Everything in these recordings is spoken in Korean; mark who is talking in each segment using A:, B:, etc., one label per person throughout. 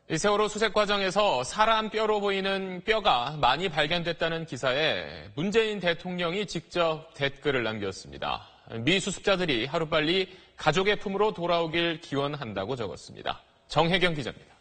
A: 이 세월호 수색 과정에서 사람 뼈로 보이는 뼈가 많이 발견됐다는 기사에 문재인 대통령이 직접 댓글을 남겼습니다. 미 수습자들이 하루빨리 가족의 품으로 돌아오길 기원한다고 적었습니다. 정혜경 기자입니다.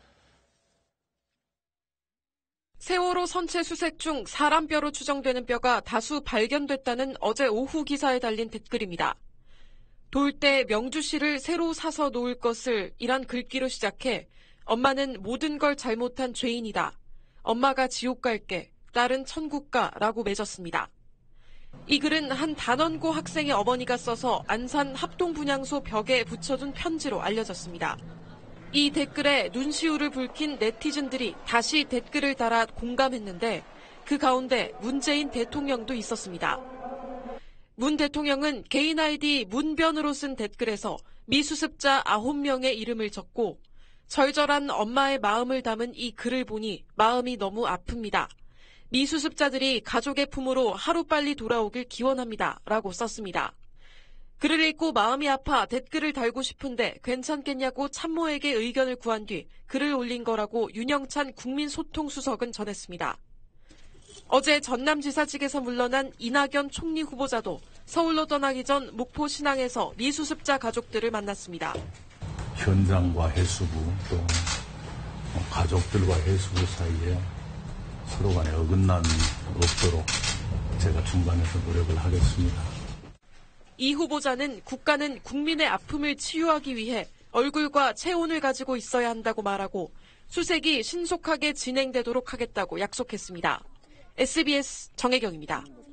B: 세월호 선체 수색 중 사람 뼈로 추정되는 뼈가 다수 발견됐다는 어제 오후 기사에 달린 댓글입니다. 돌 때 명주씨를 새로 사서 놓을 것을 이란 글귀로 시작해 엄마는 모든 걸 잘못한 죄인이다. 엄마가 지옥 갈게. 딸은 천국 가라고 맺었습니다. 이 글은 한 단원고 학생의 어머니가 써서 안산 합동분향소 벽에 붙여둔 편지로 알려졌습니다. 이 댓글에 눈시울을 붉힌 네티즌들이 다시 댓글을 달아 공감했는데 그 가운데 문재인 대통령도 있었습니다. 문 대통령은 개인 아이디 문변으로 쓴 댓글에서 미수습자 9명의 이름을 적고 절절한 엄마의 마음을 담은 이 글을 보니 마음이 너무 아픕니다. 미수습자들이 가족의 품으로 하루빨리 돌아오길 기원합니다. 라고 썼습니다. 글을 읽고 마음이 아파 댓글을 달고 싶은데 괜찮겠냐고 참모에게 의견을 구한 뒤 글을 올린 거라고 윤영찬 국민소통수석은 전했습니다. 어제 전남지사직에서 물러난 이낙연 총리 후보자도 서울로 떠나기 전 목포 신항에서 미수습자 가족들을 만났습니다.
C: 현장과 해수부 또 가족들과 해수부 사이에 서로 간에 어긋남이 없도록 제가 중간에서 노력을 하겠습니다.
B: 이 후보자는 국가는 국민의 아픔을 치유하기 위해 얼굴과 체온을 가지고 있어야 한다고 말하고 수색이 신속하게 진행되도록 하겠다고 약속했습니다. SBS 정혜경입니다.